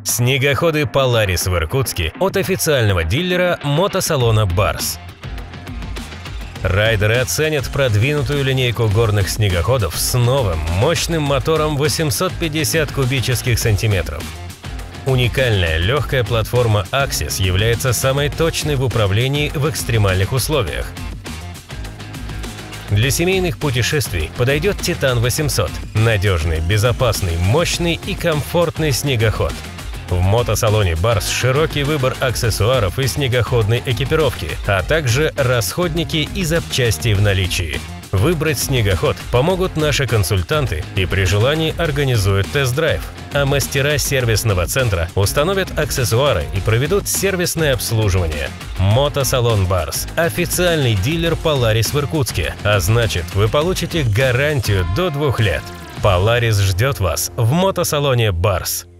Снегоходы Polaris в Иркутске от официального дилера мотосалона «Барс». Райдеры оценят продвинутую линейку горных снегоходов с новым мощным мотором 850 кубических сантиметров. Уникальная легкая платформа Axis является самой точной в управлении в экстремальных условиях. Для семейных путешествий подойдет Titan 800 – надежный, безопасный, мощный и комфортный снегоход. В мотосалоне «Барс» широкий выбор аксессуаров и снегоходной экипировки, а также расходники и запчасти в наличии. Выбрать снегоход помогут наши консультанты и при желании организуют тест-драйв, а мастера сервисного центра установят аксессуары и проведут сервисное обслуживание. Мотосалон «Барс» – официальный дилер Polaris в Иркутске, а значит, вы получите гарантию до 2 лет. Polaris ждет вас в мотосалоне «Барс».